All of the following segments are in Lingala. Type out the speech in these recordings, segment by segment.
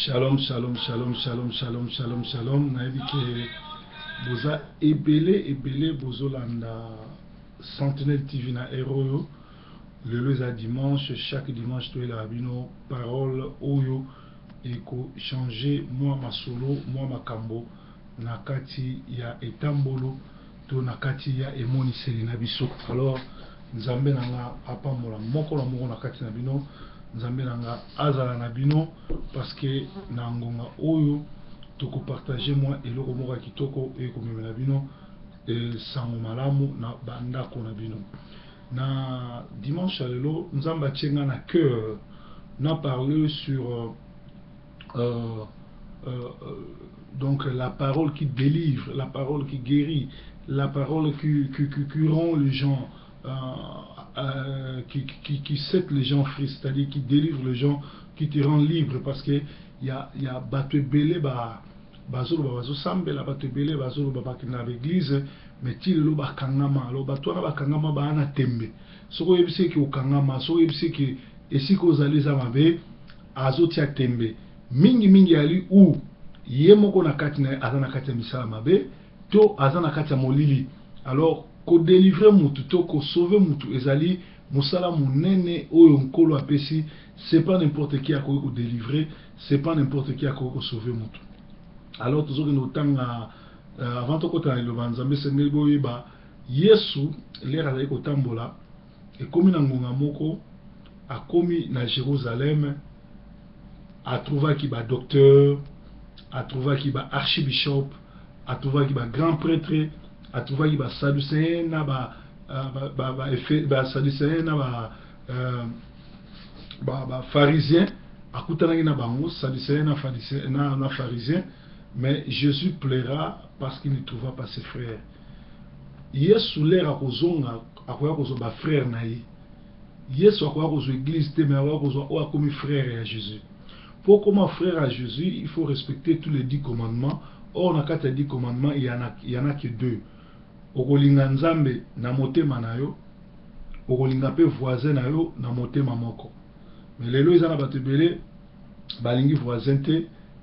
Shalom, shalom, shalom, shalom, shalom, shalom, shalom. Naïbi que boza ebele bozolanda Sentinelle TV na Héros. Le leza dimanche, chaque dimanche tu es là bino parole oyo eko changer moi ma solo, moi ma kambo nakati ya etambolo to nakati ya emoniseli na biso. Alors nzambe nanga apambola moko na moko nakati na bino. Nzambe nanga azala na bino parce que na ngonga oyo toko partager moi eloko moko ya kitoko ekomemela bino sango malamu na bandako na bino. Na dimanche à lelo nzamba tchenga na cœur na parler sur donc la parole qui délivre, la parole qui guérit, la parole qui rend les gens qui set les gens free, c'est-à-dire qui délivre les gens, qui te rend libre, parce que y a battu belé bazolo bazo sambe la battu belé bazolo babakina l'église mais til lo bakangama lo batwana bakangama ba na tembe soko yebise ki okangama soko yebise ki esiko zaliza mabe azotia tembe mingi ali ou yemoko na kati na azana kati ya misala mabe to azana kati ya molili. Alors ko délivrer mutu to ko sauver mutu ezali musala munene oyo nkolo apesi. C'est pas n'importe qui a ko délivrer, c'est pas n'importe qui a ko sauver mutu. Alors toujours que nous tanga avant to kota le banzambe sengeli boyeba Yesu lera za ko tambola e komi na ngonga moko a komi na Jérusalem a trouvé qui ba docteur, a trouvé qui ba archibishop, a trouvé qui ba grand prêtre, a trouvé qui ba sadducéen na ba sadducéen na ba pharisien akutana na bango sadducéen na pharisien. Mais Jésus plaira parce qu'il ne trouva pas ses frères. Yesu lera kozonga akoya kozo ba frère na ye. Yesu akoya kozo église te mais akoya kozo o akomi frère à Jésus. Pour comment frère à Jésus, il faut respecter tous les 10 commandements. Or na kati 10 commandements, il y en a que 2. Okolinga nzambe na motema na yo, okolinga pe voisin na yo na motema moko. Mais lelo ezana bato belé balingi voisin te,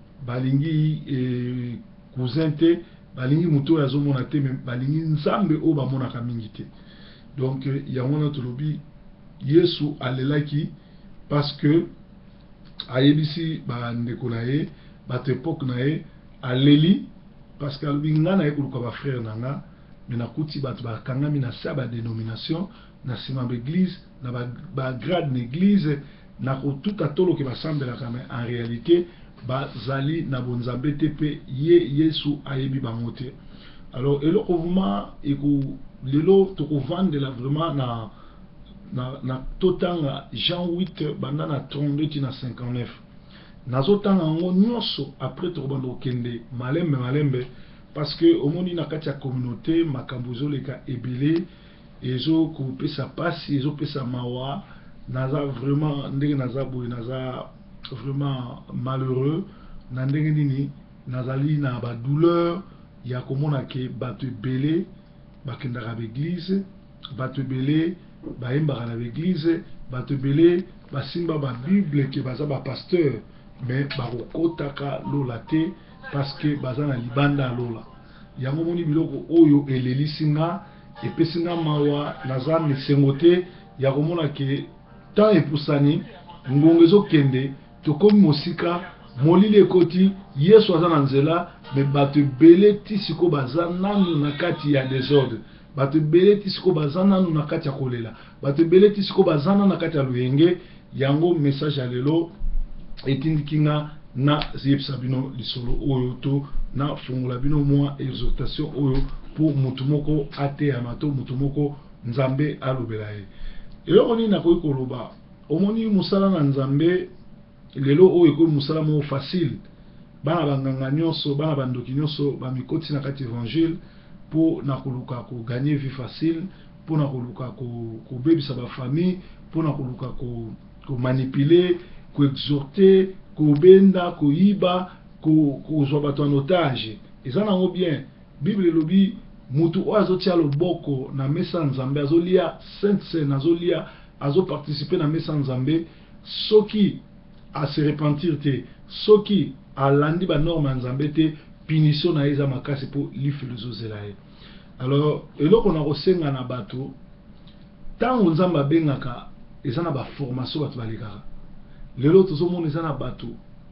balingi cousin te, balingi muto ya zomona te, mais balingi nzambe o ba mona ka mingi te. Donc yango na tolobi Yesu alelaki parce que ayebisi ba ndeko na ye, bato époque na ye aleli parce que albinga na ye kuluka ba frère nanga. Mais na kuti bato bakangami na sa ba dénomination na sima l'église na ba grade l'église na ko tout atolo ke basambela kama en réalité bazali na bonzambe tepe Yesu ayebi bangote. Alors eloko vuma eko lelo to ko vendre la vraiment na totanga Jean 8 banda na 32 na 59 nazotanga ngo nyonso après to bando kende malembe parce que au monde na kati ya communauté makambuzo leka ebele ezo ko pesa pasi ezo pesa mawa naza vraiment ndenge naza boy naza vraiment malheureux na ndenge nini nazali na ba douleur ya komona ke bato ebele bakendaka l'église bato ebele bayembaka na l'église bato ebele basimba ba bible ke baza ba pasteur mais bakokotaka lola te parce que baza na libanda lola. Yango moni biloko oyo elelisinga epesinga mawa naza mesengote ya komona ke ta epusani ngongezo kende tokomi mosika molili ekoti Yesu aza na nzela mais bato ebele ti siko baza nanu na kati ya désordre, bato ebele ti siko baza nanu na kati ya kolela, bato ebele ti siko baza nanu na kati ya luyenge. Yango message ya lelo etindikinga na yebisa bino lisolo oyo to na fungola bino mwa exhortation oyo pour mutu moko ate ya mato mutu moko nzambe alobela ye. Eloko nini nakoki koloba omoni musala na nzambe lelo oyo ekomi musala moko facile. Bana banganga nyonso bana bandoki nyonso bamikoti na kati évangile po na koluka ko gagner vie facile, po na koluka ko bebisa ba famille, po na koluka ko manipuler, ko exhorter, ko benda, ko yiba, ko zwa bato en otage. Eza nango bien. Bible lobi mutu o azotia loboko na mesa nzambe azolia sainte seine azolia azo participer na mesa nzambe soki à se repentir te soki alandi ba norme nzambe te punition na eza makasi pour li philosophe. Alors eloko na kosenga na bato tango nzambe abengaka eza na ba formation bato balekaka lelo tozomona eza na bato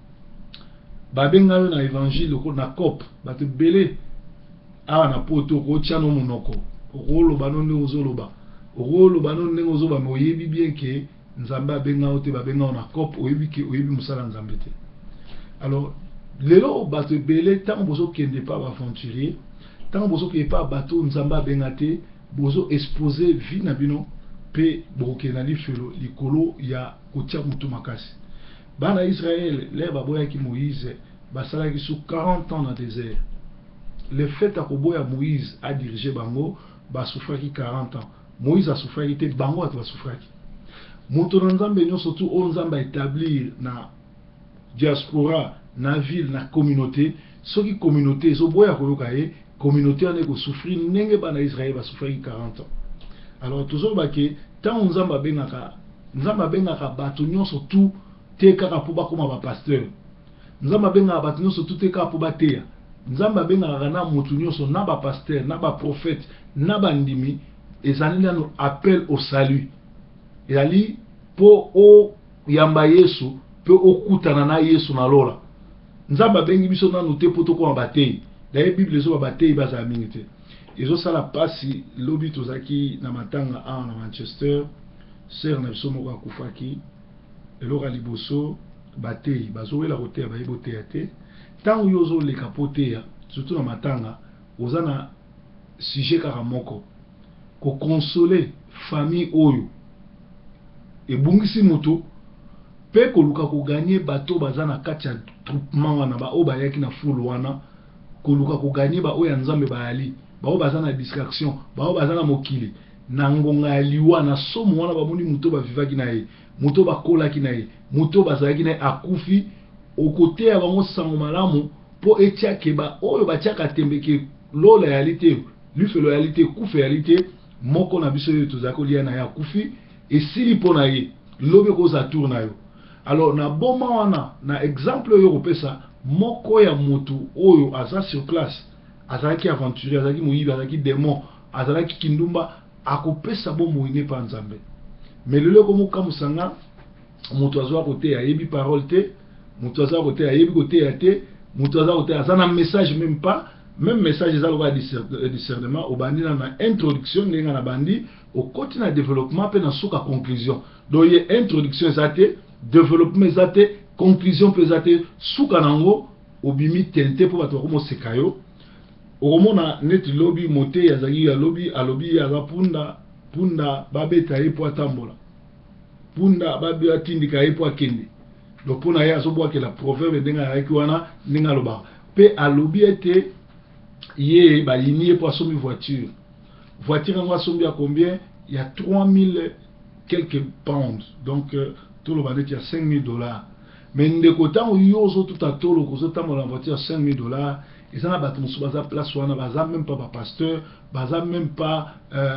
babenga yo na évangile ko na cop bato belé awa na poto ko tiano monoko okoloba no ndenge ozoloba okoloba no ndenge ozoba me oyebi bien ke nzambe abenga yo te babenga na cop oyebi ke oyebi musala nzambe te. Alors lelo bato belé tango bozo kende pa ba aventurier tango bozo ke pa bato nzambe abenga te bozo exposer vie na bino pe bokena li felo likolo ya kotia mutu makasi. Bana Israël les baboya ki Moïse basalaki sous 40 ans dans le désert. Le fait à koboya Moïse a dirigé bango ba souffraki 40 ans. Moïse a souffraki te bango a souffraki. Moto nzambe nyo surtout on nzambe établir na diaspora na ville na communauté soki communauté so boya koyoka ye communauté ane ko souffrir nenge bana Israël ba souffraki 40 ans. Alors toujours baké tant nzambe bengaka bato nyo surtout te kaka po bakoma ba pasteur. Nzamba benga bato nyonso tout te kaka po bateya. Nzamba benga na motu nyonso na ba pasteur, na ba prophète, na ba ndimi ezali na appel au salut. Ezali po o yamba Yesu pe okutana na Yesu na lola. Nzamba bengi biso na note po to ko bateyi. D'ailleurs Bible zo ba bateyi baza mingi te. Ezo sala pasi lobi tozaki na matanga a na Manchester, sœur na biso moko akufaki. Elora liboso batei bazowela koteya bayebo teya te tango yozo leka poteya surtout na matanga ozana sujet kaka moko ko consoler famille oyo ebungisi moto pe ko luka ko gagner bato bazana kati ya troupement wana ba o bayaki na fulu wana ko luka ko gagner ba o ya nzambe bayali ba o bazana distraction ba o bazana mokili na ngonga ya liwa na somo wana bamoni muto bavivaki na ye muto bakolaki na ye muto bazalaki na ye akufi okote ya bango sango malamu po etiake ba oyo batiaka tembeke lola yalité lufe loyalité kufe yalité moko na biso yo tozali kolia na ye akufi esili mpo na ye lobi koza tour na yo. Alors na boma wana na exemple oyo kopesa moko ya mutu oyo aza sur place azalaki aventurier azalaki moyibi azalaki démon azalaki kindumba akopesa bo moine pa nzambe. Mais lelo komo kamusanga mutu azwa kote ayebi parole te mutu azwa kote ayebi kote ya te mutu azwa kote azana message même pas même message ezalo ba discernement au bandi na introduction ndenga na bandi au côté na développement pe na suka conclusion. Donc ye introduction ezate développement ezate conclusion pe ezate suka nango obimi tente po bato ko sekayo omona net lobby moté yazaki ya lobby alobi ya punda babeta yepo atambola punda babi atindika yepo akende donc pona ya sobo ke la proverbe ndenga yaki wana ndenga loba pe alobi ete ye ba yini yepo asomi voiture ngo asomi à combien il y a 3000 quelques pounds donc tout le bandit il y a $5000 mais ndeko tango yozo tout à tolo ko tambola voiture $5000 et ça n'a pas tout baza place wana baza même pas pasteur baza même pas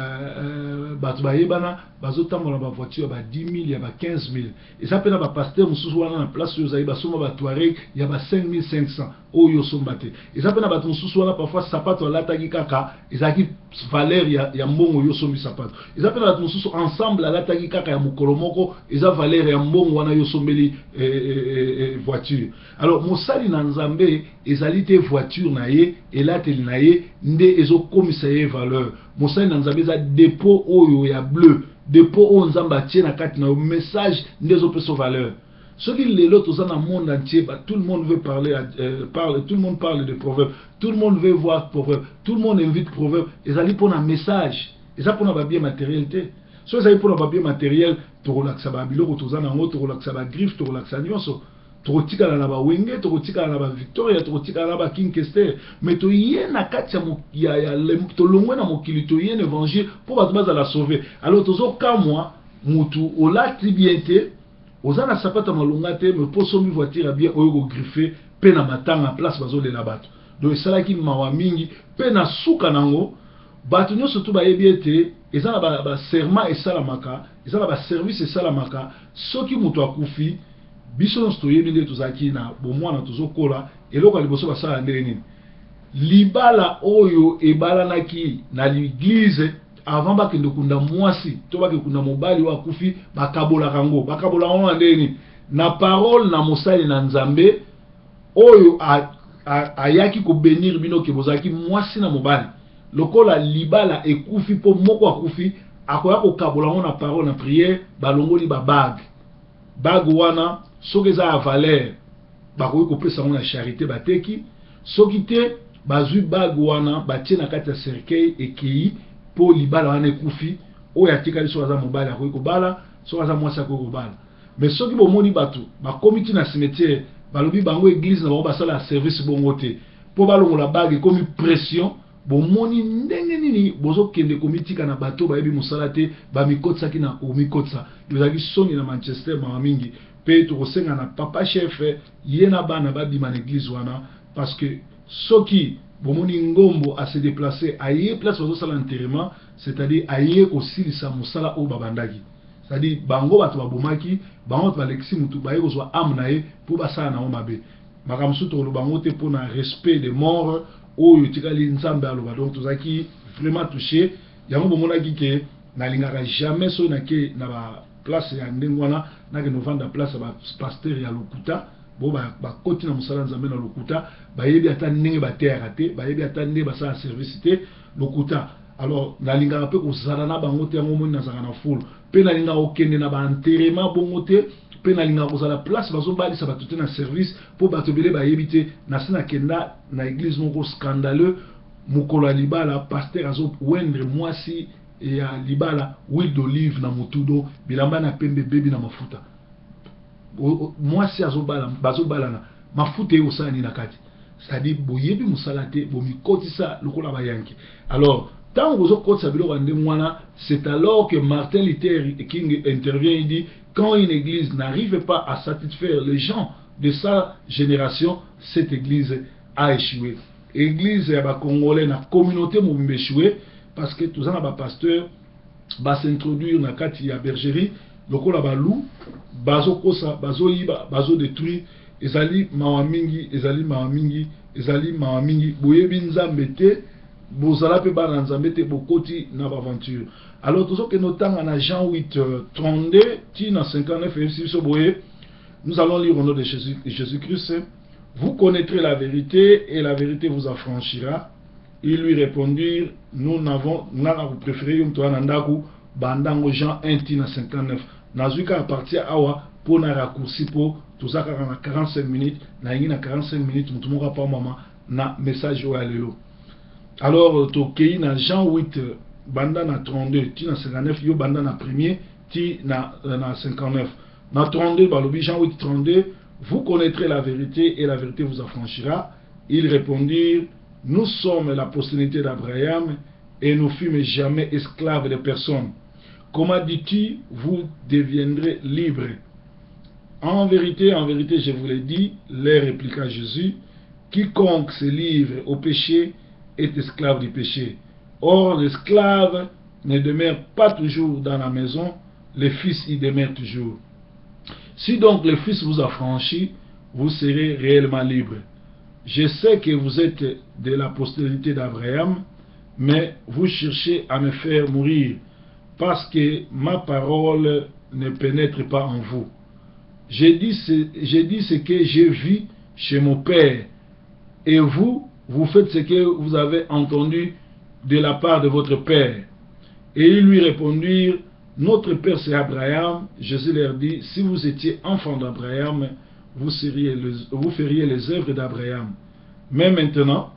batbayebana bazo tambola ba voiture ba 10000 ya ba 15000 et ça pena ba pasteur mususu wana na place yo zaïba soma ba Touareg ya ba 5500 oyo sombate et ça pena ba mususu wana parfois sapato lataki kaka ezaki valeur ya mbongo yo sombi sapato et ça pena ba mususu ensemble lataki kaka ya mukolomoko eza valeur ya mbongo wana yo sombeli voiture. Alors mosali na nzambe ezali te voiture na ye elateli na ye nde ezo komisa ye valeur. Mosali na nzambe eza dépôt oyo ya bleu dépôt oyo nzambe atie na kati na message nde ezo pesa valeur. Soki lelo toza na monde entier tout le monde veut parler tout le monde parle de proverbes, tout le monde veut voir proverbes, tout le monde invite proverbes ezali pour un message eza pour na bien matériel te. So ezali pour na bien matériel to relaxa ba biloko toza na ngo to relaxa ba griffe to relaxa nyonso tokotika na ba wenge tokotika na ba Victoria tokotika na ba King Kester mais to yena kati ya to longwe na mokili to yena évangile pour baza la sauver. Alors tozo kamwa mutu olati bien te ozana sapata malonga te mais pour somi voiture bien oyo ko griffer pe na matanga place bazo le la bato donc salaki mawa mingi pe na suka nango bato nyonso to bayebi ete eza ba serment esalamaka eza ba service esalamaka soki mutu akufi biso no stoyebi nde tozaki na bomwana tozokola eloko liboso basala ndenge nini libala oyo ebalanaki na l'église avant bakende kunda mwasi to bakekunda mobali wa kufi bakabola kango bakabola ngo ndenge nini na parole na mosali na nzambe oyo ayaki ko bénir bino ke bozaki mwasi na mobali lokola libala ekufi po moko akufi akoya ko kabola ngo na parole na prière balongoli ba bague wana soki eza ya valeur bakoki kopesa ngo na charité bateki soki te bazwi bague wana batie na kati ya cercueil ekei po libala wana ekufi oyo atikali soki aza mobali akoki kobala soki aza mwasi akoki kobala mais soki bomoni bato bakomi ti na cimetière balobi bango église na bango basala service bongo te po balongola bague ekomi pression bomoni ndenge nini bozokende komitika na bato bayebi mosala te bamikotisaki na komikotisa ezalaki soni na Manchester mawa mingi mpe tokosenga na papa chef ye na bana babima na église wana parce que soki bomoni ngombo a se déplacer aye place bazosala enterrement c'est-à-dire aye kosilisa mosala oyo babandaki c'est-à-dire bango bato babomaki bango bato balekisi mutu baye kozwa ame na ye mpo basala nango mabe makambo mosusu tokoloba bango te mpo na respect de mort oyo tikali nzambe aloba donc tozaki vraiment touché yango bomonaki ke nalingaka jamais soki nake na baplace ya ndenge wana nake novanda place ya bapaster ya lokuta bo bakoti na mosala nzambe na lokuta bayebi ata ndenge bateyaka te bayebi ata ndenge basala service te lokuta alors nalingaka mpe kozala na bango te yango moni nazalaka na fulu mpe nalingaka kokende na baenterrement bongo te mpe nalingaka kozala place bazobalisa bato te na service mpo bato ebele bayebi te nase nakenda na église moko scandaleux mokolo ya libala paster azowendre mwasi ya libala huile d'olive na motudo bilamba na pembe bebi na mafuta mwasi bazobalana mafuta eyosala nini na kati c'est-à-dire boyebi mosala te bomikotisa lokola bayanki alors tant que vous avez c'est alors que Martin Luther King intervient et dit quand une église n'arrive pas à satisfaire les gens de sa génération, cette église a échoué. Église congolais, la communauté m'a échoué parce que tous les pasteurs va s'introduire dans la bergerie, le col à loup, bazo kosa, bazo iba, bazo détruire, ezali mawamingi, ezali mawamingi, ezali mawamingi, boye binza mete. Bozala pe ba nzambe te bokoti na aventure. Alors tout ce que nous avons en Jean 8 32 tina 59 nous allons lire au nom de Jésus-Christ. Vous connaîtrez la vérité et la vérité vous affranchira. Ils lui répondirent, nous n'avons vous préféré yum toa nandaku bandango Jean 1 tina 59. Nazuka à partir awa pour na raccourci pour tout ça 45 minutes na ingi na 45 minutes mutumoka pa mama na message wa lelo. Alors, tokei na Jean 8, banda na 32, ti na 59, yo banda na premier, ti na 59. Na 32, balobi Jean 8, 32, vous connaîtrez la vérité et la vérité vous affranchira. Ils répondirent, nous sommes la postérité d'Abraham et nous fûmes jamais esclaves de personne. Comment dis-tu, vous deviendrez libres? En vérité, je vous l'ai dit, leur répliqua Jésus, quiconque se livre au péché est esclave du péché. Or, l'esclave ne demeure pas toujours dans la maison, le fils y demeure toujours. Si donc le fils vous affranchit, vous serez réellement libre. Je sais que vous êtes de la postérité d'Abraham, mais vous cherchez à me faire mourir, parce que ma parole ne pénètre pas en vous. J'ai dit ce que j'ai vu chez mon père, et vous faites ce que vous avez entendu de la part de votre père. Et ils lui répondirent, notre père c'est Abraham. Jésus leur dit, si vous étiez enfant d'Abraham, vous feriez les œuvres d'Abraham. Mais maintenant,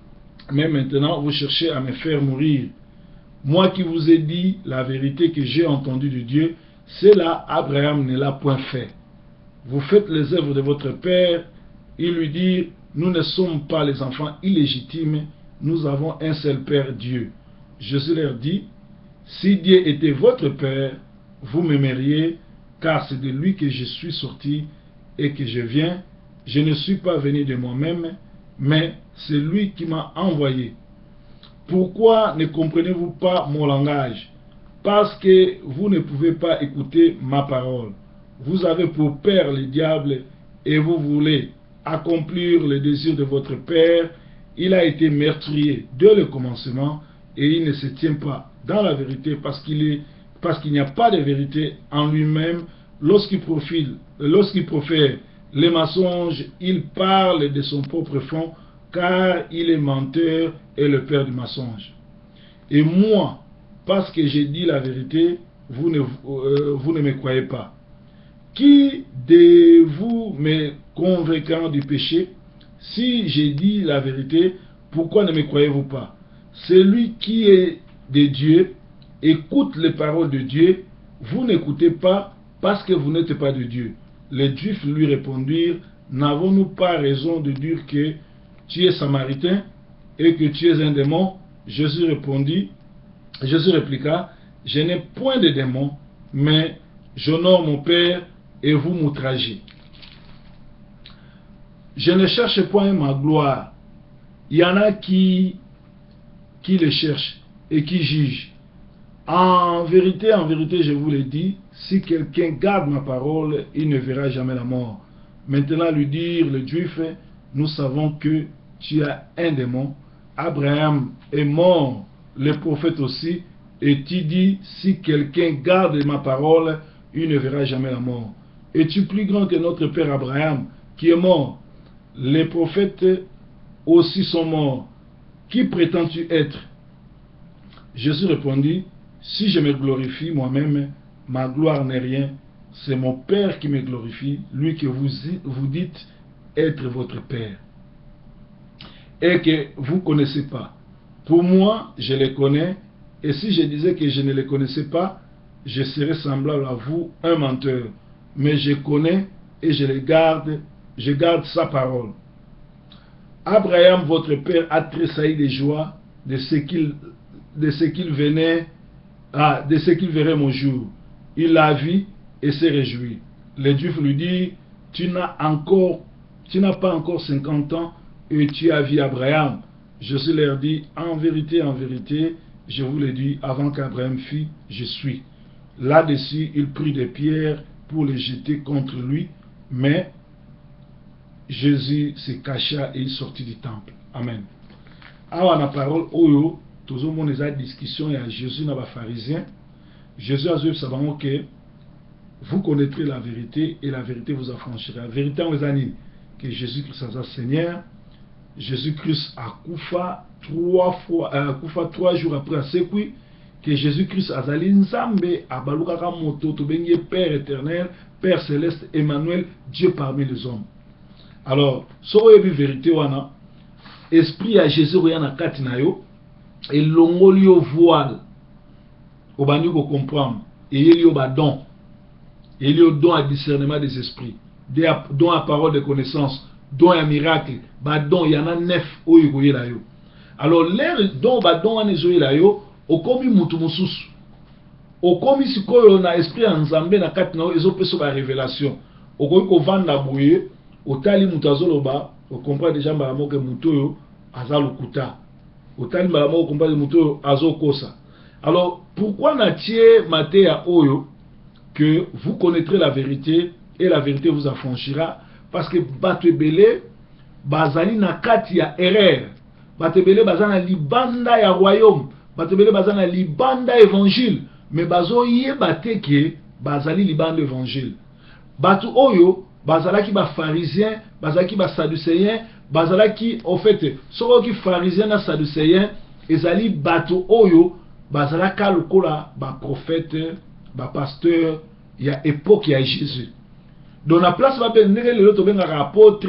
vous cherchez à me faire mourir. Moi qui vous ai dit la vérité que j'ai entendue de Dieu, cela Abraham ne l'a point fait. Vous faites les œuvres de votre père. Ils lui dirent, nous ne sommes pas les enfants illégitimes, nous avons un seul Père, Dieu. Jésus leur dit, si Dieu était votre Père, vous m'aimeriez, car c'est de lui que je suis sorti et que je viens. Je ne suis pas venu de moi-même, mais c'est lui qui m'a envoyé. Pourquoi ne comprenez-vous pas mon langage? Parce que vous ne pouvez pas écouter ma parole. vous avez pour père le diable et vous voulez accomplir le désir de votre père. Il a été meurtrier dès le commencement et il ne se tient pas dans la vérité parce qu'il n'y a pas de vérité en lui-même. Lorsqu'il profère les mensonges, il parle de son propre fond, car il est menteur et le père du mensonge. Et moi, parce que j'ai dit la vérité, vous ne me croyez pas. Qui de vous me convaincra du péché? Si j'ai dit la vérité, pourquoi ne me croyez-vous pas? Celui qui est de Dieu écoute les paroles de Dieu. Vous n'écoutez pas parce que vous n'êtes pas de Dieu. Les Juifs lui répondirent, n'avons-nous pas raison de dire que tu es samaritain et que tu es un démon? Jésus répliqua, je n'ai point de démon, mais j'honore mon Père et vous m'outragez. Je ne cherche point ma gloire. Il y en a qui le cherchent et qui jugent. En vérité, je vous le dis, si quelqu'un garde ma parole, il ne verra jamais la mort. Maintenant, lui dire, le Juif, nous savons que tu as un démon. Abraham est mort, les prophètes aussi, et tu dis, si quelqu'un garde ma parole, il ne verra jamais la mort. Es-tu plus grand que notre père Abraham, qui est mort? Les prophètes aussi sont morts. Qui prétends-tu être? Jésus répondit, si je me glorifie moi-même, ma gloire n'est rien. C'est mon Père qui me glorifie, lui que vous dites être votre Père. Et que vous ne connaissez pas. Pour moi, je les connais, et si je disais que je ne les connaissais pas, je serais semblable à vous, un menteur. Mais je connais et je garde sa parole. Abraham, votre père, a tressailli de joie de ce qu'il verrait mon jour. Il l'a vu et s'est réjoui. Les Juifs lui disent, tu n'as pas encore 50 ans et tu as vu Abraham. Jésus leur dit, en vérité, je vous le dis, avant qu'Abraham fît, je suis. Là-dessus, il prit des pierres pour les jeter contre lui, mais Jésus se cacha et il sortit du temple. Amen. Alors, la parole, oyo, tout le monde a discussion et à Jésus n'a pas pharisien. Jésus a dit, que vous connaîtrez la vérité et la vérité vous affranchira. La vérité en les années que Jésus-Christ est Seigneur. Jésus-Christ a Koufa 3 jours après à Sekui, que Jésus-Christ a Zali Nzambe, a Balukaka Moto, Tobenye Père éternel, Père céleste, Emmanuel, Dieu parmi les hommes. Alors, ce qui est la vérité, esprit à Jésus, Oyana Katinayo, et l'ongolio voile, au banyu ko comprendre, et il y a don, et il y a don à discernement des esprits, don à parole de connaissance, don à miracle, don il y en a 9 au yo. Alors l'air don don à nezoïla yo, au komi mutu mususu, au komi sikoyo na esprit en Nzambe na katina yo, ezo peso ba révélation, au komi ko vanda bouye, au tali mutazoloba, au comprend déjà mbamo ke mutu yo azalukuta, au tali mbamo comprend mutu yo azokosa. Alors pourquoi n'a-t-il maté à oyo que vous connaîtrez la vérité et la vérité vous affranchira? Parce que Batebele, Bazali na kati ya erreur. Batebele bazana libanda ya royaume. Batebele bazana libanda évangile. Mais bazo yé bateke, bazali libanda évangile. Batu oyo, bazalaki ba pharisien, bazalaki ba sadducéen, bazalaki, au fait, soko ki pharisien na sadducéen, ezali batu oyo, bazalaka lokola ba prophète, ba pasteur, ya époque ya Jésus. Dans la place, va bien le apôtre,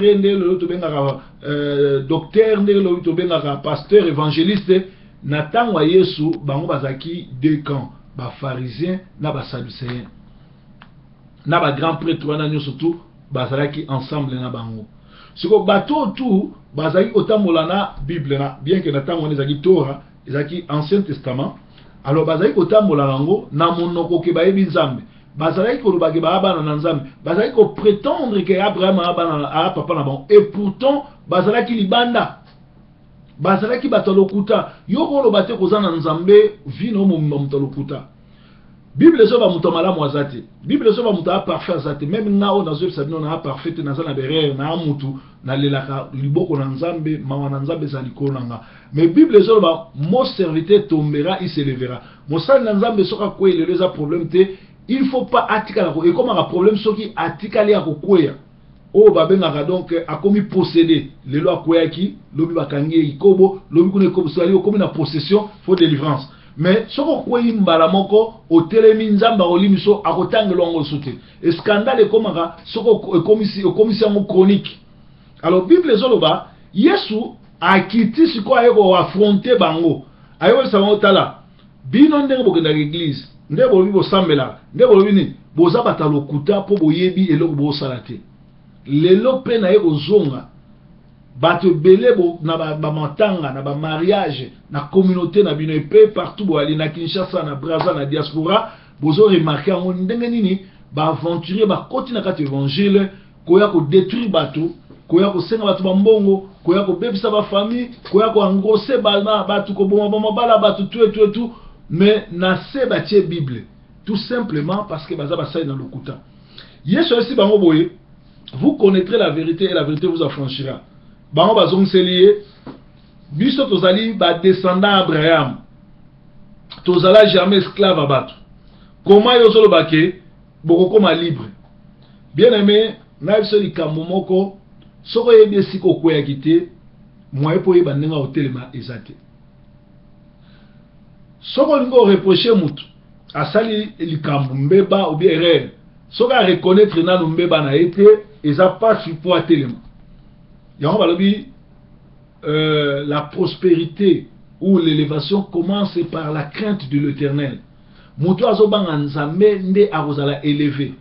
le docteur, le pasteur, évangéliste. Nathan wa Yesu, bango bazaki deux camps, ba pharisien, na ba sadducéen. Na ba grand prêtre wana nyo surtout, bazalaki ensemble na bango. Siko bato tout, bazaki otambola na Bible na, bien que Nathan wana zaki Torah, zaki Ancien Testament. Alors bazaki otambola nango na monoko ke ba yebi Nzambe. Bazalaki ko lubaki ba abana na Nzambe, bazalaki ko prétendre que Abraham a papa na bon, et pourtant bazalaki libanda, bazalaki batalokuta, yoko lo bate ko zana Nzambe vino mo mutalokuta. Bible zo ba muto malamu azate. Bible zo ba muto a parfait azate. Même nao na zo sabino na parfait na za na berere na mutu na lelaka liboko na nzambe mawa na nzambe za likolo nga. Mais Bible zo ba mon serviteur tombera, il se lèvera. Mon sal na nzambe soka kwele leza problème te, il faut pas atikala ko. Et comme un problème soki atikali ya ko kweya. O babengaka donc akomi posséder lelo akoya ki lobi bakangi ikobo lobi kuna ikobo sali okomi na possession faut délivrance. Mais soko kweyi mbala moko otelemi nzamba olimiso akotangelo ngo sote. Et scandale ekomaka soko ekomisi yango chronique. Alors Bible zoloba Yesu akiti siko ayeko affronter bango. Ayo sabango tala. Bino ndenge bokenda l'église, ndenge bolobi bosambela, ndenge bolobi ni boza batalokuta po boyebi eloko bosalate. Lelo pe na yeko zonga bato belebo na ba matanga na ba mariage na communauté na bino pe partout bo ali na Kinshasa na Brazza na diaspora bozo remarquer ngo ndenge nini ba aventurier ba koti na kati évangile koya ko détruire bato koya ko senga bato ba mbongo koya ko bebisa ba famille koya ko engrosser bana bato ko boma bala bato tout mais na se batie Bible tout simplement parce que baza basai dans le kuta Yesu aussi bango boye. Vous connaîtrez la vérité et la vérité vous affranchira. Bango bazong selié. Biso tozali ba descendant Abraham. Tozala jamais esclave à battre. Comment yozolo bake boko koma libre. Bien aimé, na biso likambo moko soko yebi siko kweya kite moye po yeba ndenga hotelema ezate. Soko lingo reprocher mutu asali likambo mbeba ou bien erreur. Soko a reconnaître nanu mbeba na été et ça passe sur poids tellement. La prospérité ou l'élévation commence par la crainte de l'Éternel. Muto azobanga nzambe nde arozala élevé.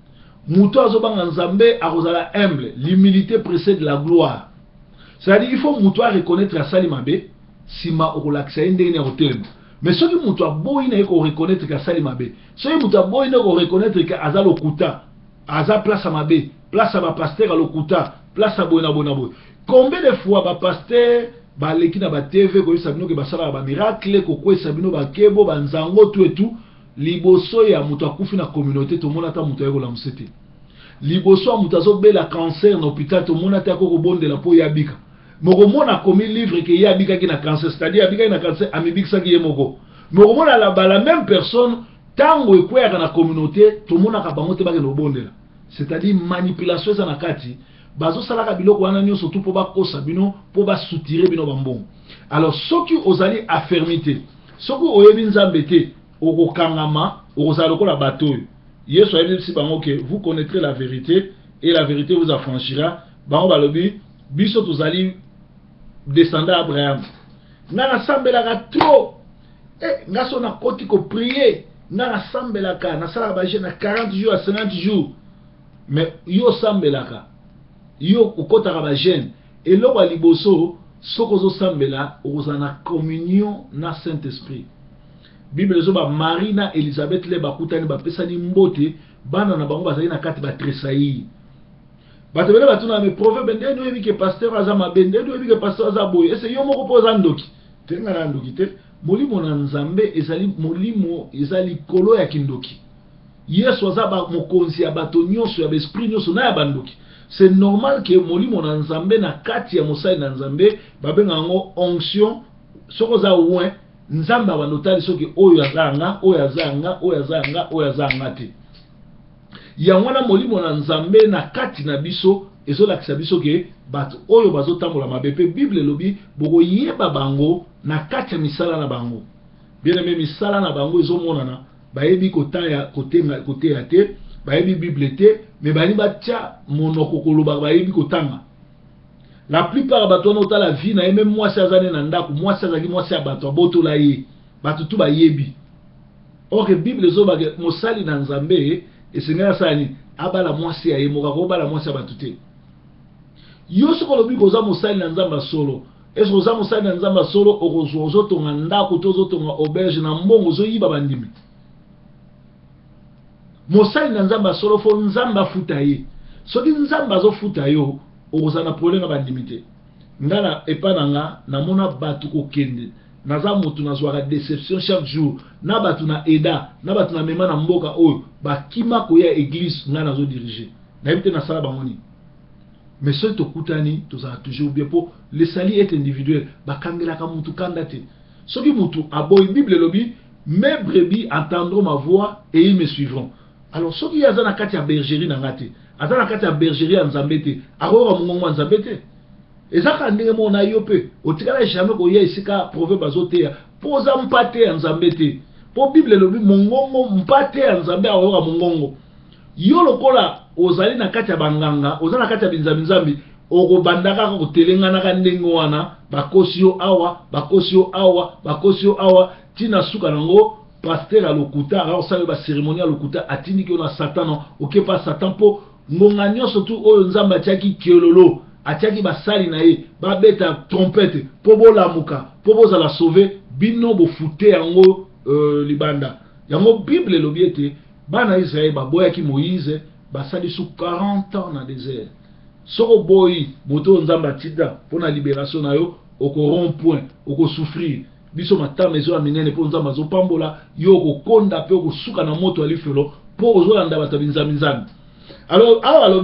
Muto azobanga nzambe arozala humble. L'humilité précède la gloire. C'est-à-dire il faut muto reconnaître la salimabe sima okolaxa ndenge na hotelema. Mais ce qui muto boy na ko reconnaître ka salimabe. Ce qui muto boy na ko reconnaître ka azalo kuta, aza place mabe. Place à ma pasteur à l'okuta, place à bona. Combien de fois ba pasteur ba lekina ba TV ko sabino ke basala ba miracle ko ko sabino ba kebo ba nzango tout liboso ya muto akufi na communauté to mona ta muto yeko la musete. Liboso muto azo bela cancer na hôpital to mona ta ko bonde la po ya bika. Moko mona komi livre ke ya bika ki na cancer, c'est-à-dire ya bika na cancer amibikisa ki yemoko. Moko mona la même personne tango ekwera na communauté to mona ka bango te ba ke no bonde la. C'est-à-dire manipulation za nakati bazo salaka biloko wana nyoso tout po ba kosa bino po ba soutirer bino bambon. Alors soki ozali affermité soki oyebi nzambe te okokangama okozala lokola bato Yesu ayebi si bango ke vous connaîtrez la vérité et la vérité vous affranchira. Bango balobi biso tozali descendant Abraham na sambelaka trop ngaso na koti ko prier na sambelaka na sala ba jeûne na 40 jours à 50 jours. Mais yo sambelaka yo ukotaka ba jeune et lo ba liboso sokozo sambela ozana communion na Saint-Esprit. Bible zo ba Marie na Elisabeth le bakutani ba pesani mbote bana na bango bazali na kati ba tresai. Bato bele batuna me proverbe ndé no yebi ke pasteur azama bende no yebi ke pasteur azaboye ese yo moko poza ndoki tenga na ndoki te molimo na nzambe ezali molimo ezali kolo ya kindoki. Yesu azaba mokonzi ya bato nyonso ya esprit nyonso na ya bandoki. C'est normal que molimo na nzambe na kati ya mosai na nzambe babenga ngo onction soko za ouin nzambe abanotali soki oyo azanga oyo azanga oyo azanga oyo azanga te. Ya mwana molimo na nzambe na kati na biso ezolakisa biso ke bato oyo bazotambola mabepe Bible lobi boko yeba bango na kati ya misala na bango. Bien aimé misala na bango ezomonana bayebi côté ya te bayebi Bible te mais bali batia monoko koloba bayebi kotanga. La plupart bato na la vie na même moi ça zane na ndako moi ça zaki moi ça bato botola ye bato tu bayebi. Or Bible zo ba mosali na nzambe esengela sani abala moi ça ye moka ko bala moi ça bato te. Yo soko lobi koza mosali na nzamba solo. Est-ce que oza mosali na nzamba solo ozo tonga ndako tozo tonga auberge na mbongo zo yiba bandimi. Mosali na nzamba solo fo nzamba futa ye. Soki nzamba zo futa yo okozana problème ba limité. Ngana epananga na mona batu ko kende naza mutu nazwaka déception chaque jour na batu na eda na batu na mema na mboka oyo bakima koya église nga nazo diriger na yebite na sala bangoni mais soki tokutani tozala toujours bien po le sali est individuel bakangelaka mutu kanda te soki mutu aboyi bible elobi mes brebis entendront ma voix et ils me suivront. Alors soki aza na kati ya bergerie na ngate aza na kati ya bergerie ya nzambe te akoyoka mongongo ya nzambe te ezaka ndenge mona yo pe otikala jamais koya esika proverbe azoteya po oza mpate ya nzambe te po bible elobi mongongo mpate ya nzambe akoyoka mongongo yo lokola ozali na kati ya banganga oza na kati ya binzambi okobandaka kotelenganaka ndenge wana bakosi yo awa bakosi yo awa bakosi yo awa tina suka nango pasteur alokuta akosala ba cérémonie alokuta atindiki yo na satan okepa satan po ngonga nyonso tu oyo nzambe atiaki kiololo atiaki basali na ye babeta trompette po bolamuka po bozala sauve bino bofute yango libanda yango bible elobi ete bana Israël baboyaki Moïse basali sous 40 ans na désert soko boyi moto nzamba tida pona libération na yo oko rond point oko souffrir biso matama ezo aminene po nzamba zo pambola yo oko konda pe oko suka na moto alifelo po ozo landa batabinza minzami. Alors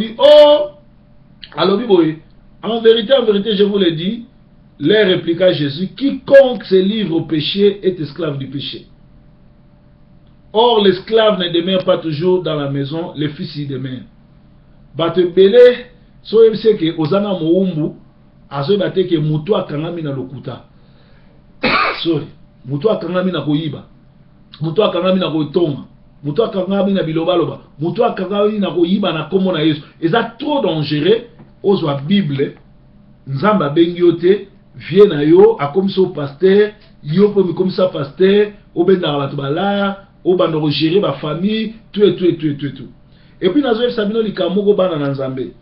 alobi boyi en vérité je vous le dis, leur répliqua Jésus, quiconque se livre au péché est esclave du péché. Or, l'esclave ne demeure pas toujours dans la maison, le fils y demeure. Bate belé, so yebise ke ozana moumbu, azo bate ke mutu akangami na lokuta. Sorry, mutu akangami na koyiba, mutu akangami na kotonga, mutu akangami na bilobaloba, mutu akangami na koyiba na kombo na Yesu. Eza trop dangereux, ozwa Bible, nzamba bengi yo te, vie na yo, akomiso pasteur, yo po mi komisa pasteur, obenda bato bala, obanda gérer ba famille, tout. Et puis nazo sabino likamoko bana na nzambe.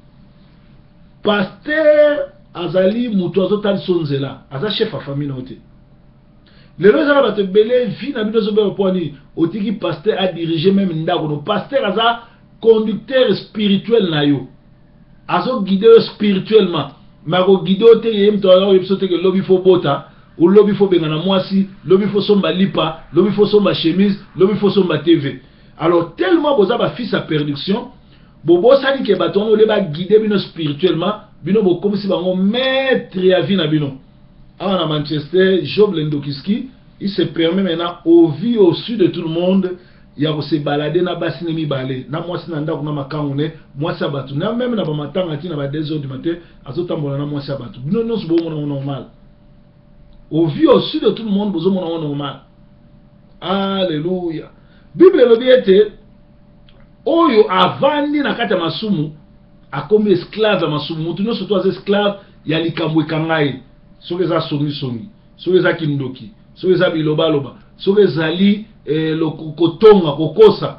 Pasteur azali mutu azotali sonzela, aza chef a famille na ote. Le lozala bato belé vie na bino zo be poni, otiki pasteur a diriger même ndako no pasteur aza conducteur spirituel na yo. Azo guider spirituellement. Mako guider te yem to ala yebso te ke lobi fo bota. Ou lobi fo bengana mwasi, lobi fo somba lipa, lobi fo somba chemise, lobi fo somba TV. Alors tellement boza ba fils à perdition, bobo sali ke batono le ba guider bino spirituellement, bino bo comme si bango maître ya vie na bino. Ah na Manchester, Job Lendokiski, il se permet maintenant au vie au sud de tout le monde, ya ko se balader na basine mi balé. Na mwasi na ndako na makangune, mwasi abatu. Na même na ba matanga tina ba 2h du matin, azotambola na mwasi abatu. Bino nyonso bo mona normal. Au vu au sud de tout le monde, besoin de normal. Alléluia. Bible elobi ete oyo avandi na kati ya masumu akomi esclave ya masumu. Mutu nyonso to aza esclave ya likambo ekangai. Soki eza songi, soki eza kindoki, soki eza bilobaloba, soki ezali kotonga kokosa.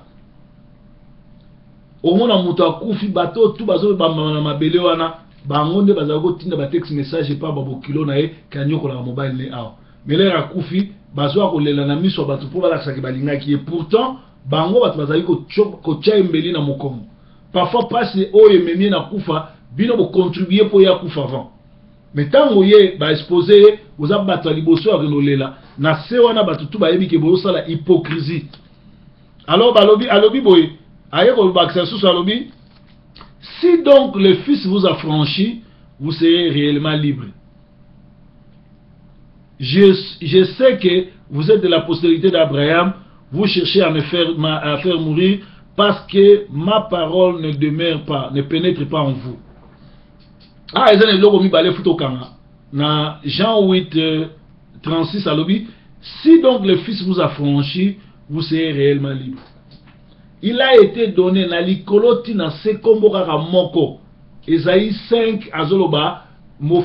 Omona mutu akufi bato tu bazo bamba na mabele wana. Bangonde bazako tinda ba text message pa babo kilo na ye kanyo kola mobile ne aw melera akufi bazwa kolela na miso batu po balakisa ke balingaki et pourtant bango batu bazali ko chaimbeli na mokongo parfois passe oye memie na kufa bino bo contribuer po ya kufa avant mais tango ye ba exposer oza batu liboso ya renolela na se wana batu tu ba yebi ke bo sala hypocrisie. Alors alobi boy aye ko bakisa susu alobi. Si donc le Fils vous a franchi, vous serez réellement libre. Je sais que vous êtes de la postérité d'Abraham, vous cherchez à me faire mourir parce que ma parole ne demeure pas, ne pénètre pas en vous. Ah, ils ont le logo mi balé futokanga. Na Jean 8, 36 à l'obi. Si donc le Fils vous a franchi, vous serez réellement libre. Il a été donné na likoloti na sekombo kaka moko. Esaïe 5 azoloba, un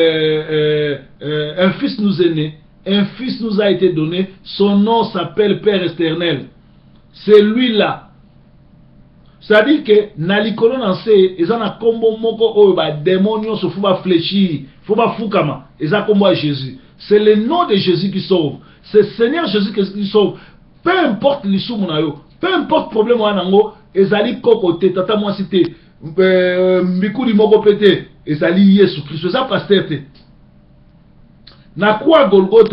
fils nous est né, un fils nous a été donné, son nom s'appelle Père éternel. C'est lui là. C'est-à-dire que na likolo na se eza na kombo moko oyo ba démonio se faut ba fléchir, faut ba fukama, eza kombo à Jésus. C'est le nom de Jésus qui sauve. C'est Seigneur Jésus qui sauve. Peu importe l'issue na yo. Peu importe problème wanango, ezali kokote tata mwasi te, mikuli moko pete, ezali Yesu Christ, eza pasteur te. Na kwa Golgotha,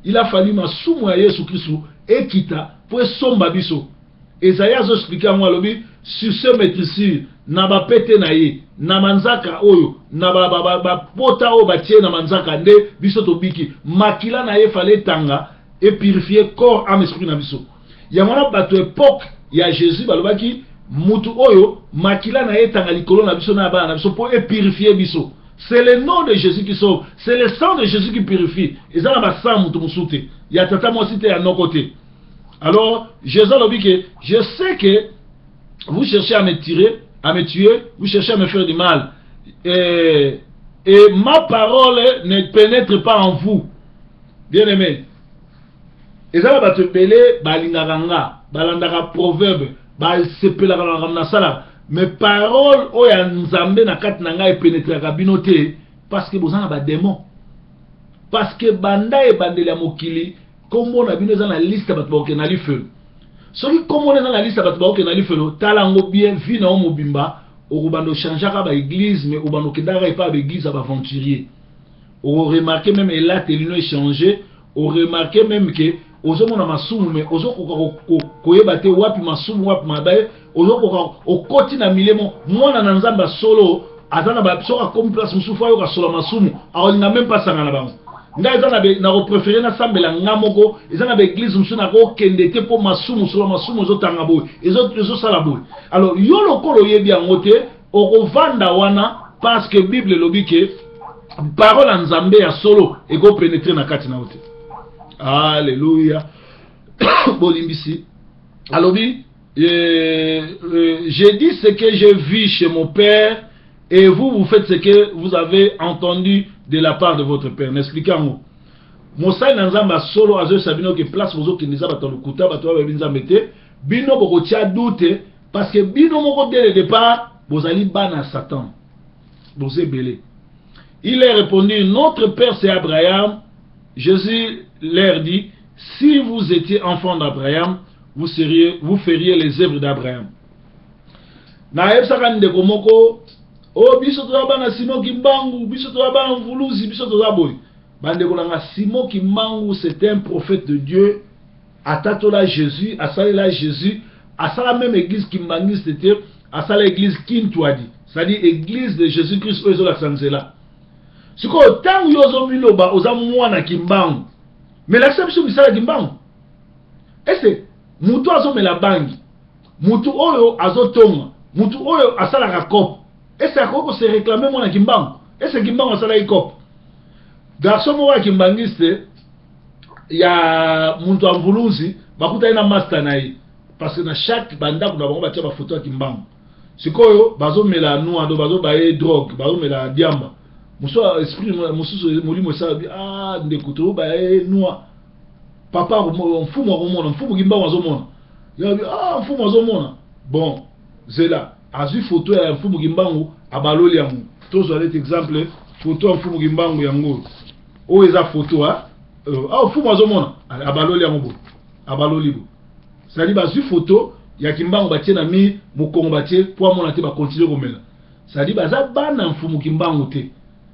il a fallu masumu ya Yesu Christu ekita pour somba biso. Esaïe a expliqué à moi lobi sur ce maîtrise na ba pete na ye na manzaka oyo na ba pota o batie na manzaka nde biso to biki makila na ye fallait tanga et purifier corps âme esprit na biso. Ya mwana bato époque ya Jésus balobaki mutu oyo makila na ye tanga likolo na biso na ba na biso pour purifier biso. C'est le nom de Jésus qui sauve, c'est le sang de Jésus qui purifie. Et ça na sang mutu musute. Ya tata mo cité à nos côtés. Alors, Jésus a dit que je sais que vous cherchez à me tirer, à me tuer, vous cherchez à me faire du mal. Et ma parole ne pénètre pas en vous. Bien aimé. Et ça va te peler, balingaranga, balandara proverbe, balsepelaka na sala. Mes paroles, oya nzambe na kat nanga et pénétrer kabinote, parce que vous en avez des démons. Parce que banda et bandela mokili, comme on a vu dans la liste de bateaux qui na l'ifeu. Ce qui comme on est dans la liste de bateaux qui na l'ifeu, talango bien vu na omobimba, au rubando changeaka ba église, mais au bando kedara et pas l'église à aventurier. Au remarqué même et là t'es échangé, au remarqué même que aux hommes on a masumu mais aux autres koyebate wapi masumu wapi mabaye, aux autres au côté na milemo, moi na nzamba solo, azana ba soka comme place musufa yo ka solo masumu, alors il n'a même pas ça na bango. Ndaza na préféré na sambela ngamoko ezana ba église musuna ko kendete po masumu solo masumu zotanga boy ezo sala boy. Alors yo lokolo yebi angote okovanda wana parce que Bible lobi ke parole en Nzambe ya solo et go pénétrer na kati na ote. Alléluia. Bolimbisi. Alors oui, j'ai dit ce que j'ai vu chez mon père et vous faites ce que vous avez entendu de la part de votre père. N'expliquez-moi. Mosai Nzamba solo azo sabino que place mozo ki nizaba tolukuta bato ba binza mete bino boko tia doute parce que bino moko dès le départ bozali bana Satan. Bozé belé. Il a répondu notre père c'est Abraham. Jésus leur dit si vous étiez enfant d'Abraham vous feriez les œuvres d'Abraham. Na ebsaka ndeko moko oh biso to bana Simon Kimbangu biso to bana mvuluzi biso to boy. Bandeko langa Simon Kimbangu c'était un prophète de Dieu. Atatola Jésus, asala Jésus, asala même église Kimbangu c'était asala église Kintwadi. C'est-à-dire église de Jésus-Christ ozo la sanzela. Siko tangu yozo miloba oza mwana Kimbangu. Mais l'acception misala Kimbangu. Est-ce mutu azo mela bangi. Mutu oyo azo tonga. Mutu oyo asala rakop. Est-ce qu'on se réclamer mon Kimbangu? Est-ce que Kimbangu a salé cop? Garçon moi Kimbangiste, il y a muntu amvuluzi, bakuta ina master naï. Parce que dans chaque banda kuna bango batia ba photo ya Kimbangu. Sikoyo bazo mela noa do bazo baye drogue, bazo mela diamba. Muso esprit muso molimo sa bi ah ndekuto baye noa. Papa mfumo romona, mfumo Kimbangu azomona. Ya bi ah mfumo azomona. Bon, zela azu photo ya mfumu Kimbangu abaloli yango tozo alet exemple photo ya mfumu Kimbangu yango o eza photo mfumu azomona abaloli yango bo abaloli bo c'est-à-dire bazu photo ya Kimbangu batie na mi mokongo batie po amona te ba continuer komela c'est-à-dire baza bana mfumu Kimbangu te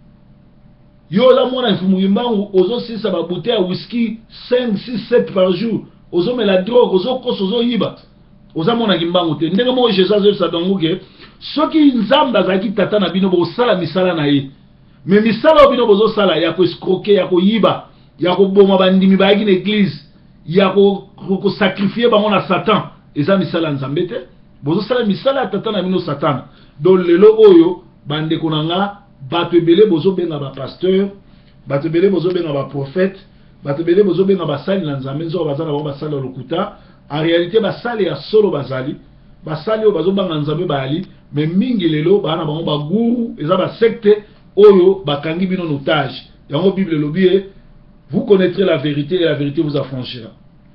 yo la mona mfumu Kimbangu ozo sisa ba bouteille ya whisky 5 6 7 par jour ozo mela drogue ozo koso ozo yiba ozamona Kimbangu te ndenge mo Jésus azo sa dongo ke soki nzamba azaki tata na bino bo sala misala na ye mais misala bino bozo sala ya ko escroquer ya ko yiba ya ko boma bandimi ba yaki na église ya ko sacrifier bango na Satan eza misala nzambe te bozo sala misala tata na bino Satan donc lelo oyo bande konanga bato ebele bozo benga ba pasteur bato ebele bozo benga ba prophète bato ebele bozo benga ba sali na nzambe zo bazana ba basala lokuta. En réalité, basali ya solo bazali, basali o bazobanga nzambe bali, mais mingi lelo bana bango ba guru, eza ba secte oyo bakangi bino otage. Yango Bible lobi vous connaîtrez la vérité et la vérité vous affranchira.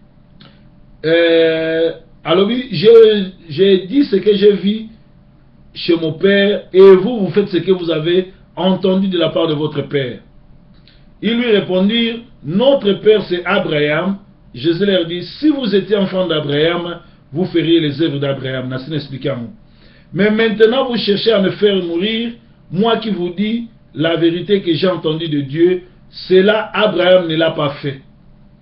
Alors j'ai dit ce que j'ai vu chez mon père et vous faites ce que vous avez entendu de la part de votre père. Ils lui répondirent notre père c'est Abraham. Jésus leur dit, si vous étiez enfant d'Abraham, vous feriez les œuvres d'Abraham. Nassim expliquant. Mais maintenant, vous cherchez à me faire mourir. Moi qui vous dis la vérité que j'ai entendue de Dieu, cela Abraham ne l'a pas fait.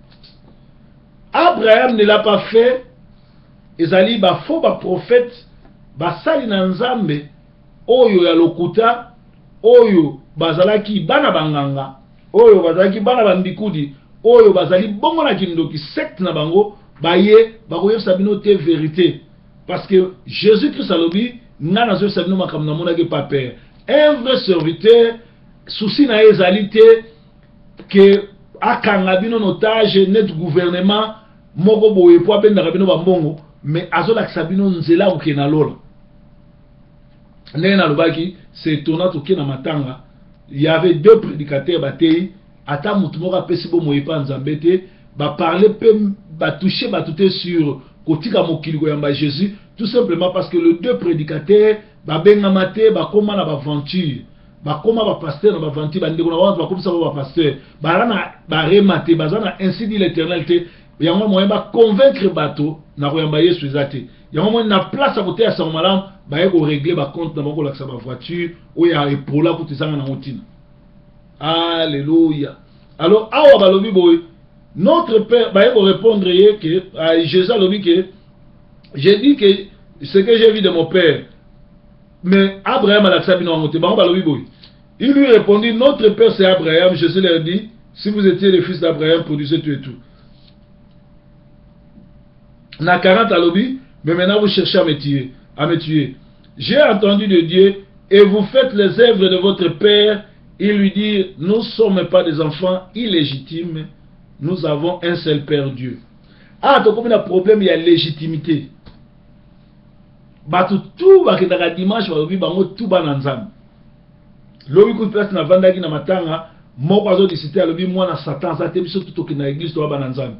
Abraham ne l'a pas fait. Ezali ba faux ba prophète ba sali na nzambe oyo ya lokuta oyo bazalaki bana banganga oyo bazalaki bana bambikudi oyo bazali bongo na kindoki secte na bango baye bakoyebisa bino te vérité parce que Jésus-Christ alobi nga nazoyebisa bino makambo na monaki pa père. Un vrai serviteur souci na ezali te que akanga bino notage net gouvernement moko boye po abendaka bino bambongo mais azolakisa bino nzela oke na lola ndenge nalobaki c'est étonnant toke na matanga. Il y avait deux prédicateurs batei ata mutu moko apesi bo moye pa nzambe te baparle pe batouche batute sur kotika mokili koyamba Jésus tout simplement parce que les deux prédicateurs babengama te bakoma na baventure bakoma bapasteur na baventure bandeko na bantu bakomisa ba pasteur barana baremate bazana ainsi dit l'Éternel te yango moyen ba convaincre bato na koyamba Yesu ezate yango moyen na place à côté ya sa malam ba ko régler ba compte na bango lakisa ba voiture oya epola ko tezanga na motina. Alléluia. Alors awa balobi boy notre père ba ko répondre que Jésus alobi que j'ai dit que ce que j'ai vu de mon père mais Abraham a l'accepté dans mon témoin. Il lui répondit, notre père c'est Abraham. Jésus leur dit, si vous étiez les fils d'Abraham, produisez tout et tout. Na 40 à l'obi, mais maintenant vous cherchez à me tuer. J'ai entendu de Dieu, et vous faites les œuvres de votre père. Il lui dit, nous ne sommes pas des enfants illégitimes, nous avons un seul père Dieu. Ah, donc comme il y a un problème, il y a légitimité. Batu tout bakendaka dimanche balobi bango tout bananzam lobi ku place na vandaki na matanga moko azo disiter alobi mwana satan za te biso tout okina église to bananzam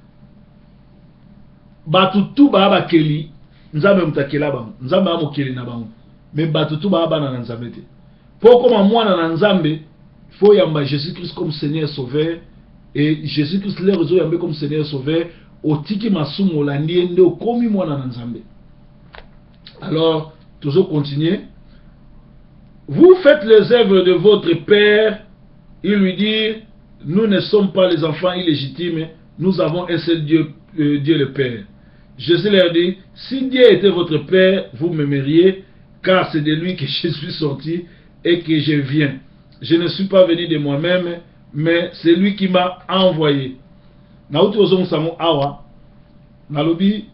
batu tout ba bakeli nzambe mutakela bango nzambe amokeli na bango mais batu tout ba bana nzambe te poko ma mwana na nzambe faut yamba Jésus-Christ comme Seigneur sauveur et Jésus-Christ le réseau yamba comme Seigneur sauveur otiki masumu olandi ende okomi mwana na nzambe. Alors, toujours continuer. Vous faites les œuvres de votre père. Il lui dit, nous ne sommes pas les enfants illégitimes, nous avons un seul Dieu, Dieu le Père. Jésus leur dit, si Dieu était votre père, vous m'aimeriez, car c'est de lui que je suis sorti et que je viens. Je ne suis pas venu de moi-même, mais c'est lui qui m'a envoyé. Naouti ozong samo awa, nalobi,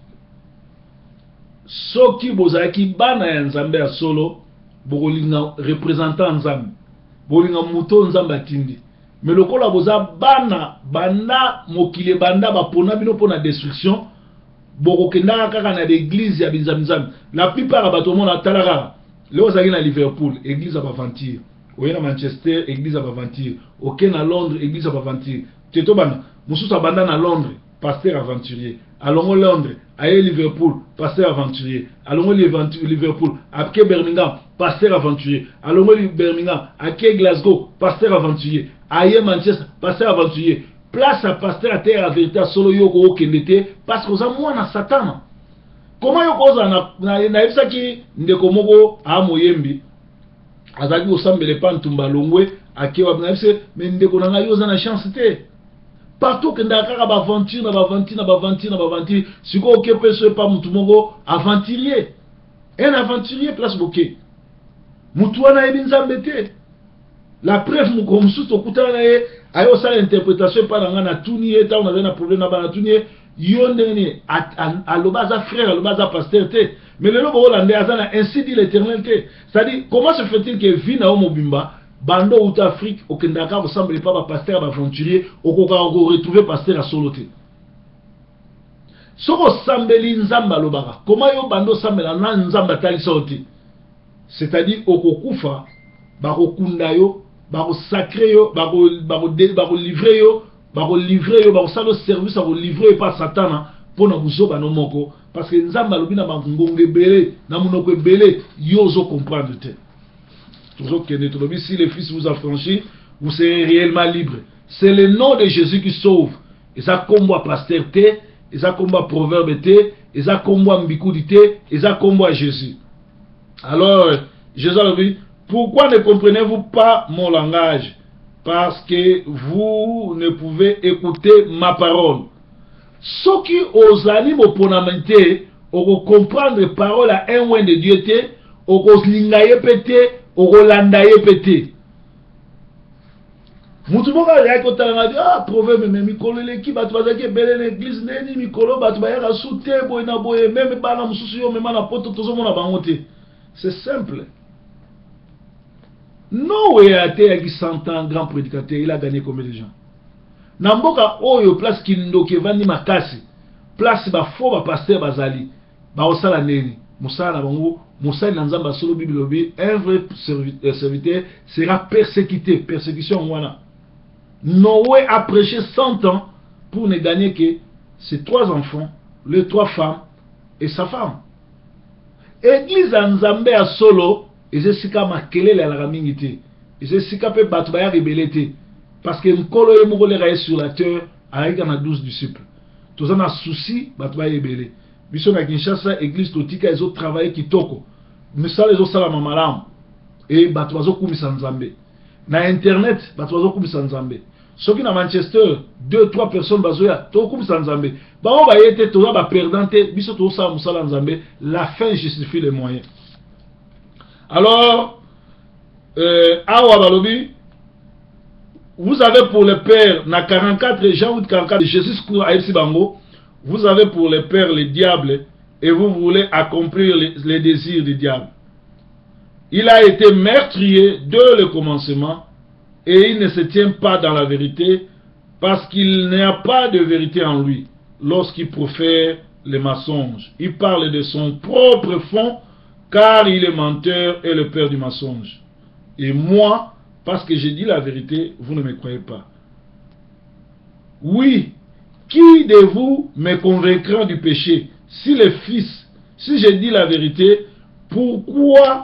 soki bozaki bana ya nzambe ya solo bokolinga représentant nzambe bolinga muto nzambe atindi mais lokola boza bana banda mokile banda bapona bino pona destruction bokokenda kaka na l'église ya binzambe la plupart ya bato mona talaka leo ozaki na Liverpool église ya baventure oye na Manchester église ya baventure oke na Londres église ya baventure teto bana mususu abanda na Londres pasteur aventurier alongo Londres aye Liverpool pasteur aventurier alongo Liverpool ake Birmingham pasteur aventurier alongo Birmingham ake Glasgow pasteur aventurier aye Manchester pasteur aventurier place à pasteur à terre à vérité solo yoko okendete parce que oza mwana satana comment yoko oza na ebisaki ndeko moko a moyembi azaki osambele pa ntumba longwe ake wa bnafse mais ndeko na ngai oza na chance te partout que ndaka ba aventure na baventure siko okepe so pa mutu moko aventurier un aventurier place boké mutu wana ebinzambe te la preuve muko mususu okutana na ye ayo sala interprétation pa nga na tuni eta on avait un problème na ba na tuni yo ndeni alobaza frère alobaza pasteur te mais le lobo hollandais azana ainsi dit l'Éternel te c'est-à-dire comment se fait-il que vina o mobimba bando out Afrique au Kendaka ressemble pas à pasteur aventurier au koka retrouver pasteur à soloté soko sambeli nzamba lobaka comment yo bando sambela na nzamba tali sauté c'est-à-dire au kokufa bakokunda yo bakosacré yo livrer yo bako salo service à livrer par Satan pour na buzoba no moko parce que nzamba lobina bangonge belé na munoko belé yo zo comprendre te. Si le Fils vous a franchi, vous serez réellement libre. C'est le nom de Jésus qui sauve. Et ça combat pasteur T, et ça combat proverbe T, et ça combat mbikoudi T, et ça combat Jésus. Alors, Jésus a dit, pourquoi ne comprenez-vous pas mon langage? Parce que vous ne pouvez écouter ma parole. Ce qui aux animes opponamentés, on comprendre parole à un ouin de Dieu, on lingaye pété, on landaye pété. Mutu moka ya ko tanga di proverbe me mikolo leki batu bazaki belé l'église neni mikolo batu bayaka soute boy na boy même bana mususu yo même na poto tozo mona bangote. C'est simple. Noé a été à 100 ans grand prédicateur, il a gagné combien de gens? Namboka oyo place kindoke vandi makasi. Place ba fo ba pasteur bazali. Ba osala neni. Musala bango, musala na nzamba solo bibilobi, un vrai serviteur sera persécuté, persécution wana. Noé a prêché 100 ans pour ne gagner que ses 3 enfants, les 3 femmes et sa femme. Église en Nzambe à solo, et c'est sika makelele à la ramingité. Et c'est sika pe batubaya rebelete. Parce que Nkolo et Mugole raye sur la terre, avec un 12 disciples. Tous en a souci, batubaya rebele. Bison à Kinshasa, église totika, ils ont travaillé kitoko. Mais ça, les autres salama malam. Et batuazo kumisa Nzambe. Na internet, batuazo kumisa Nzambe. Ceux qui na Manchester, 2-3 personnes bazoya, to kumisa Nzambe. Ba on va y être to ba perdante, biso to sa musala Nzambe, la fin justifie les moyens. Alors awa balobi, vous avez pour le père na 44 Jean 44 Jésus court à Epsi Bango, vous avez pour le père le diable et vous voulez accomplir les désirs du diable. Il a été meurtrier dès le commencement et il ne se tient pas dans la vérité parce qu'il n'y a pas de vérité en lui. Lorsqu'il profère les mensonges, il parle de son propre fond car il est menteur et le père du mensonge. Et moi, parce que j'ai dit la vérité, vous ne me croyez pas. Oui, qui de vous me convaincra du péché? Si le Fils, si je dis la vérité, pourquoi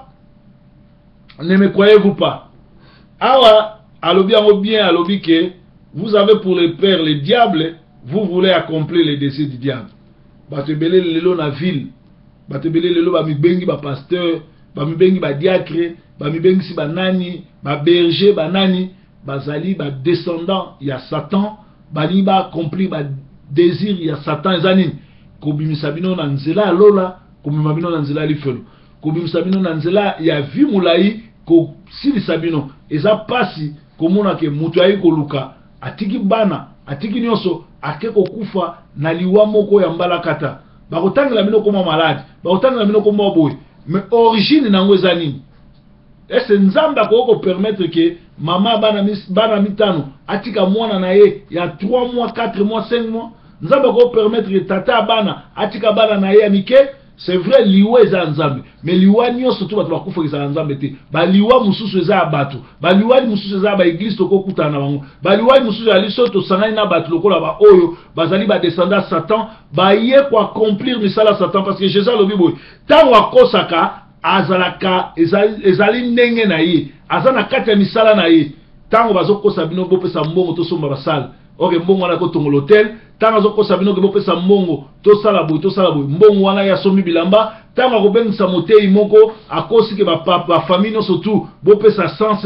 ne me croyez-vous pas? Awa, alobi ango bien, alobi que vous avez pour le père le diable, vous voulez accomplir les désirs du diable. Batebele lelo na ville, batebele lelo ba mibengi ba pasteur, ba mibengi ba diacre, ba mibengi si ba nani, ba berger, ba nani, bazali ba descendant, il y a Satan, bani ba accomplir ba désir, il y a Satan ezani. Kobimisa bino na nzela lola, kobimisa bino na nzela lifelo. Kobimisa bino na nzela ya vi mulai, ko silisa bino. Eza pasi komona ke mutu ayi koluka, atiki bana, atiki nyonso, ake kokufa na liwa moko ya mbala kata. Bakotangela bino koma malade, bakotangela bino koma boy. Mais origine nango eza nini? Est-ce Nzamba ko permettre que mama bana mitano atika mwana na ye ya 3 mois, 4 mois, 5 mois? Nzamba ko permettre que tata bana atika bana na ye amike? C'est vrai liwa eza Nzambe, mais liwa nyonso to bato bakufa eza Nzambe te. Ba liwa mususu eza bato, ba liwa mususu eza ba église to ko kutana bango. Ba liwa mususu ali soto sangani na bato lokola ba oyo, bazali ba descendant Satan, ba ye ko accomplir misala Satan parce que Jésus lobi boy. Tango akosaka azalaka ezali ndenge na ye, azana kati ya misala na ye. Tango bazokosa bino bopesa mbongo to somba basala. Ok, mbongo wana ko tongo l'hôtel, tango azokosa bino ke bopesa mbongo to sala boy, mbongo wana ya somi bilamba, tango akobengisa motei moko akosi ke ba famille no surtout bopesa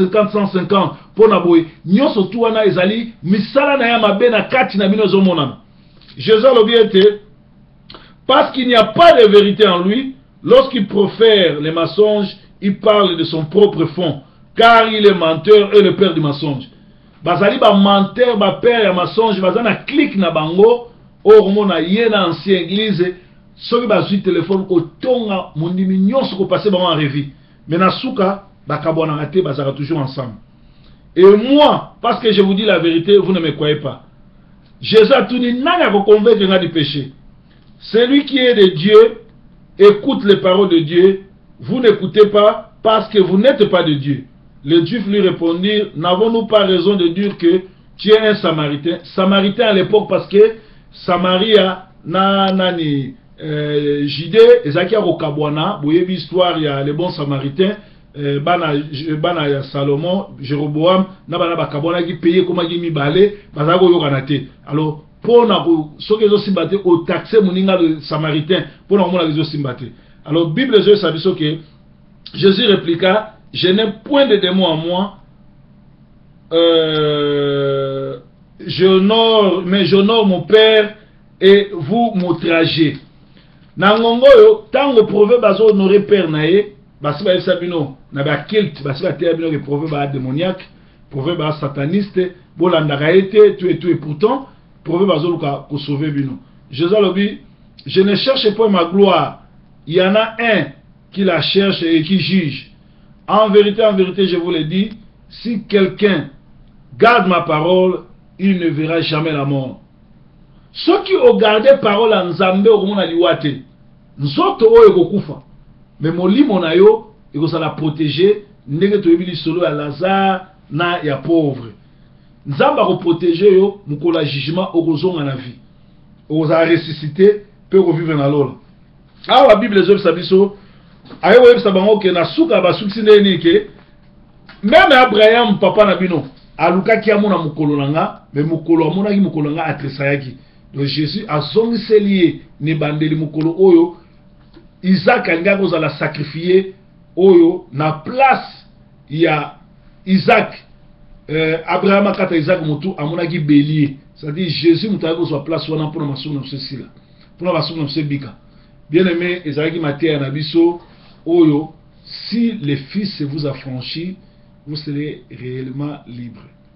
150 pona boy, nyonso tu wana ezali misala na ya mabe na kati na bino zomonana. Jésus lobi ete parce qu'il n'y a pas de vérité en lui, lorsqu'il profère les mensonges, il parle de son propre fond, car il est menteur et le père du mensonge. Bazali ba menteur, ba père ya mensonge, bazana clique na bango, ormona yena ancien église, soki bazui téléphone ko tonga mondimi nyonso ko passer bango en revue. Mais na suka, bakabona raté, bazara toujours ensemble. Et moi, parce que je vous dis la vérité, vous ne me croyez pas. Jésus a tout dit, nanga ko convaincre du péché. Celui qui est de Dieu, écoute les paroles de Dieu, vous n'écoutez pas parce que vous n'êtes pas de Dieu. Les Juifs lui répondirent, n'avons-nous pas raison de dire que tu es un Samaritain? Samaritain à l'époque parce que Samaria na nani Jide ezaki akokabwana boyebi histoire ya les bons Samaritains bana ya Salomon Jéroboam na bana bakabwana ki payer koma ki mibale bazako yokana te. Alors pona ko soki zo simbate o taxer moninga de Samaritain pona mona zo simbate. Alors Bible je sabi so que Jésus répliqua, je n'ai point de démons en moi, mais j'honore mon Père et vous m'outragez. Nangongo yo, tango proverbe azo honoré père nae, basi ba sabino, na ba kilt, basi ba terre bino que proverbe a démoniaque, proverbe a sataniste, bolandaka été, tu et pourtant, proverbe azo luka ko sauver bino. Jésus lobi, je ne cherche pas ma gloire. Il y en a un qui la cherche et qui juge. En vérité, je vous le dis, si quelqu'un garde ma parole, il ne verra jamais la mort. Ceux qui ont gardé parole en Nzambe au monde aliwate, nzoto oyo kokufa, mais molimo na yo eko la protéger, ndenge to yebili solo ya Lazare na ya pauvre. Nzamba ko protéger yo mukola jugement okozonga na vie. Oza ressusciter pe ko vivre na lola. Ah la Bible les sabiso ayo web sabango ke na suka ba suksi ndeni ke même Abraham papa na bino aluka ki amona mukolo nanga, mais mukolo amona ki mukolo nga atresayaki. Donc Jésus a zongiseli ne bandeli mukolo oyo Isaac anga ko la sacrifier oyo na place ya Isaac. Abraham akata Isaac mutu amona ki bélier, c'est-à-dire Jésus mutaka ko soit place wana pour masuna msesila pour masuna msebika. Bien aimé ezalaki Matthieu na biso oyo, si le fils vous a franchi, vous serez réellement libre.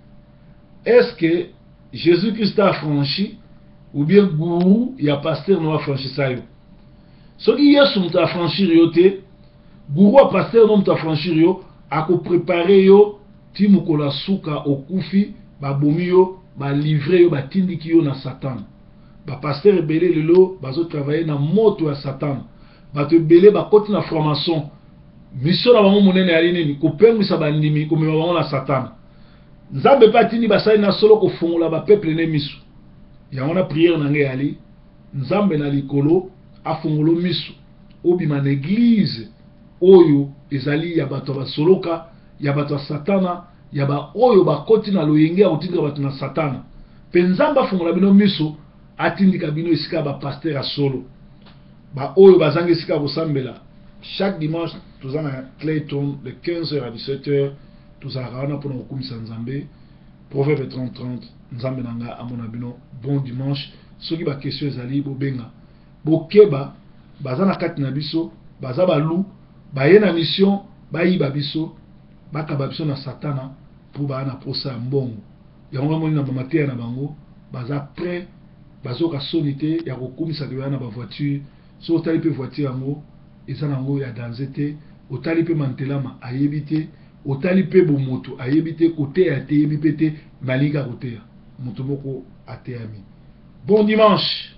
Est-ce que Jésus-Christ a franchi ou bien gourou ya pasteur no a franchi ça yo? Ce qui Yesu mta a franchir yo te, gourou a pasteur no mta a franchir yo, a ko préparer yo ti mukola suka okufi ba bomi yo, ba livrer yo, ba tindiki yo na Satan. Ba pasteur ebele lelo bazo travailler na moto ya Satan. Ba te belé ba koti na formation. Mission na bango monene ya nini ko pengisa bandimi ko mema bango na Satan. Nzambe patini basali na solo ko fongola ba peuple ne misu. Ya ona prière na ngai ali. Nzambe na likolo afongolo misu. Obima na église oyo ezali ya bato ba soloka, ya bato Satana, ya ba oyo ba koti na loyenge ya kotinga bato na Satana. Penzamba fongola bino misu atindika bino esika ba pasteur a solo. Ba oyo bazangi esika kosambela. Chaque dimanche, nous avons un Clayton de 15h à 17h. Nous avons pour nous Nzambe. Proverbe 30-30. Nzambe nanga amonabino. Bon dimanche. Ceux qui ont des questions, ils ont benga. Bokeba, bazana kat na biso, bazaba lou, bayena mission, bayiba biso, bakaba biso na Satana pour ba na posa mbongo. Ya nga moni na mamatea na bango, baza prêt, bazoka sonité, ya kokumisa ke na ba voiture, so tali pe voiture yango. Eza nango ya danzete, otali pe mantelama ayebite, otali pe bomoto ayebite, kote ya te yebite, malika kote ya moto moko ateami. Bon dimanche.